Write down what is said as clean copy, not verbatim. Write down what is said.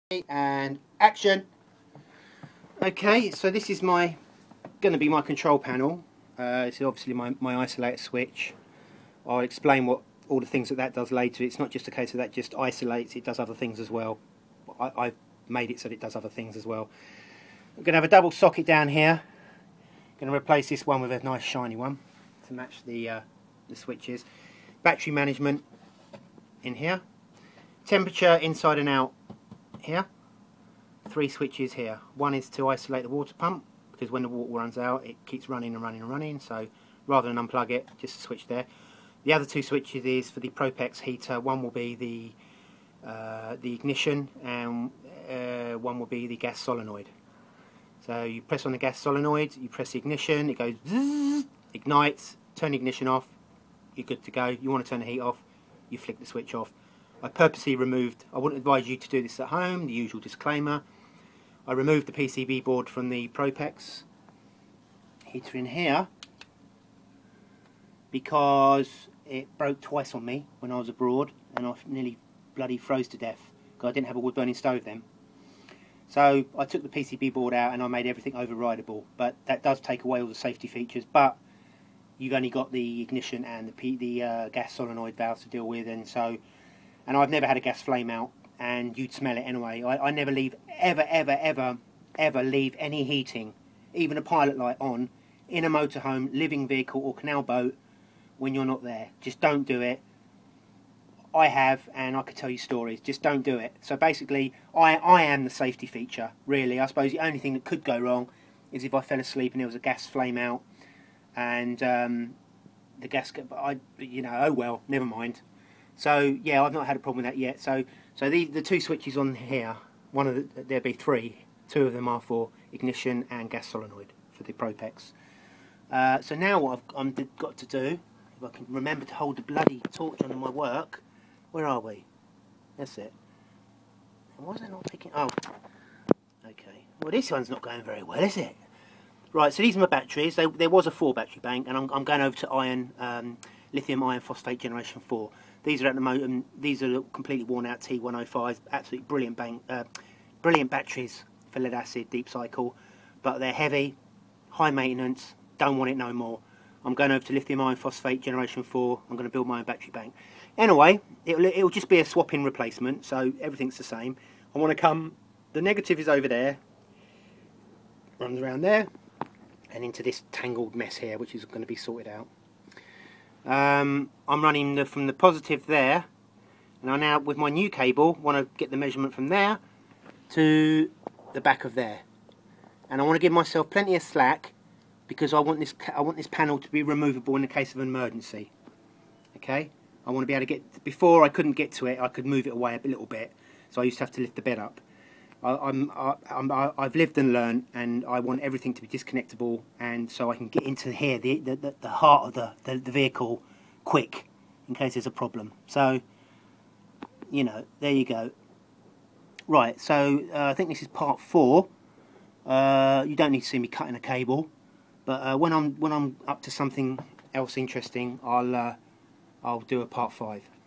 And action. Okay, so this is going to be my control panel. This is obviously my isolator switch. I'll explain what all the things that does later. It's not just a case of that just isolates, it does other things as well. I've made it so that it does other things as well. I'm going to have a double socket down here. I'm going to replace this one with a nice shiny one to match the switches. Battery management in here. Temperature inside and out here. 3 switches here. One is to isolate the water pump, because when the water runs out it keeps running and running and running, so rather than unplug it, just a switch there. The other 2 switches is for the Propex heater. One will be the ignition, and one will be the gas solenoid. So you press on the gas solenoid, you press the ignition, it goes zzz, ignites, turn the ignition off, you're good to go. You want to turn the heat off, you flick the switch off. I purposely removed, I wouldn't advise you to do this at home, the usual disclaimer. I removed the PCB board from the Propex heater in here because it broke twice on me when I was abroad, and I nearly bloody froze to death because I didn't have a wood burning stove then. So I took the PCB board out and I made everything overrideable, but that does take away all the safety features. But you've only got the ignition and the gas solenoid valves to deal with, and I've never had a gas flame out, and you'd smell it anyway. I never leave, ever leave any heating, even a pilot light on, in a motorhome, living vehicle or canal boat when you're not there. Just don't do it. I have, and I could tell you stories. Just don't do it. So basically, I am the safety feature, really. I suppose the only thing that could go wrong is if I fell asleep and there was a gas flame out, and the gas, oh well, never mind. So yeah, I've not had a problem with that yet. So the 2 switches on here, there'll be 3. 2 of them are for ignition and gas solenoid for the Propex. So now what I've got to do, if I can remember to hold the bloody torch on my work. Where are we? That's it. Why is it not picking? Oh, okay. Well, this one's not going very well, is it? Right. So these are my batteries. There was a 4 battery bank, and I'm going over to lithium iron phosphate generation 4. These are at the moment. These are completely worn out T105s. Absolutely brilliant brilliant batteries for lead acid deep cycle, but they're heavy, high maintenance. Don't want it no more. I'm going over to lithium iron phosphate generation 4. I'm going to build my own battery bank. Anyway, it'll just be a swap-in replacement, so everything's the same. I want to come. The negative is over there. Runs around there, and into this tangled mess here, which is going to be sorted out. I'm running from the positive there, and I now, with my new cable, want to get the measurement from there to the back of there, and I want to give myself plenty of slack because I want this panel to be removable in the case of an emergency. Okay, I want to be able to get. Before I couldn't get to it, I could move it away a little bit, so I used to have to lift the bed up. I've lived and learned, and I want everything to be disconnectable, and so I can get into here, the heart of the vehicle, quick, in case there's a problem. So, there you go. Right, so I think this is part 4. You don't need to see me cutting a cable, but when I'm up to something else interesting, I'll do a part 5.